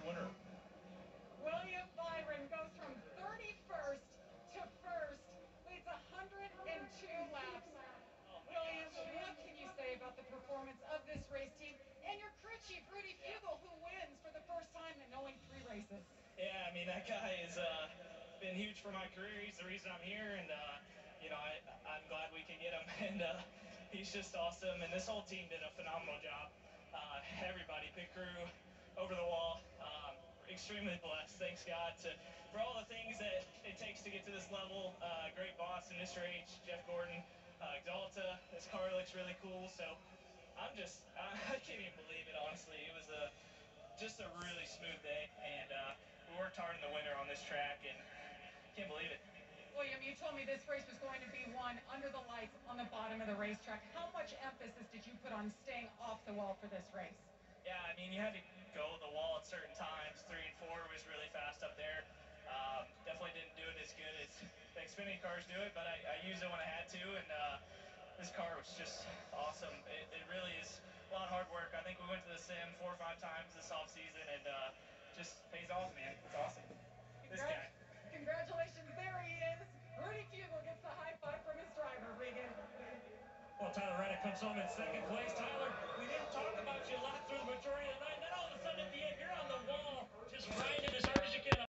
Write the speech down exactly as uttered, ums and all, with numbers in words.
winner. William Byron goes from thirty-first to first, leads one hundred two laps. William, what can you say about the performance of this race team and your crew chief, Rudy Fugle, who wins for the first time in knowing three races? Yeah, I mean, that guy has uh, been huge for my career. He's the reason I'm here, and, uh, you know, I, I'm glad we could get him, and uh, he's just awesome, and this whole team did a phenomenal job. Uh, everybody, pit crew, over the wall, um, extremely blessed. Thanks, God, to, for all the things that it takes to get to this level. Uh, great boss, and Mister H, Jeff Gordon, uh, Exalta. This car looks really cool, so I'm just, I, I can't even believe it, honestly. It was a just a really smooth day, and uh, we worked hard in the winter on this track, and can't believe it. William, you told me this race was going to be won under the lights on the bottom of the racetrack. How much emphasis did you put on staying off the wall for this race? Yeah, I mean, you had to go the wall at certain times. Three and four was really fast up there. Um, definitely didn't do it as good as the Xfinity cars do it, but I, I used it when I had to, and uh, this car was just awesome. It, it really is a lot of hard work. I think we went to the sim four or five times this off season, and uh, just pays off, man. It's awesome. This guy. Congratulations, there he is. Rudy Fugle gets the high five from his driver, Regan. Well, Tyler Reddick comes home in second place. Tyler, we didn't talk about you a lot through the majority of the night. Then all of a sudden at the end, you're on the wall, just riding